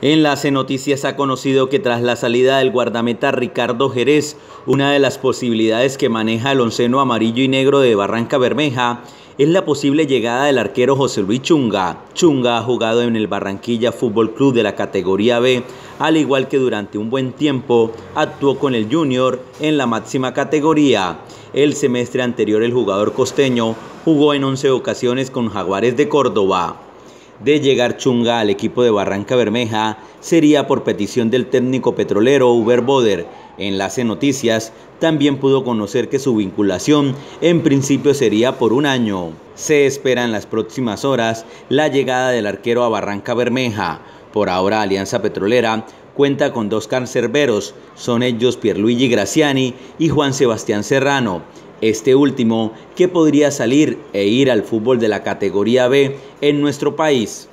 Enlace Noticias ha conocido que tras la salida del guardameta Ricardo Jerez, una de las posibilidades que maneja el onceno amarillo y negro de Barrancabermeja es la posible llegada del arquero José Luis Chunga. Chunga ha jugado en el Barranquilla Fútbol Club de la categoría B, al igual que durante un buen tiempo actuó con el Junior en la máxima categoría. El semestre anterior el jugador costeño jugó en 11 ocasiones con Jaguares de Córdoba. De llegar Chunga al equipo de Barrancabermeja sería por petición del técnico petrolero Uber Boder. Enlace Noticias también pudo conocer que su vinculación en principio sería por un año. Se espera en las próximas horas la llegada del arquero a Barrancabermeja. Por ahora Alianza Petrolera cuenta con dos cancerberos, son ellos Pierluigi Graziani y Juan Sebastián Serrano. Este último que podría salir e ir al fútbol de la categoría B en nuestro país.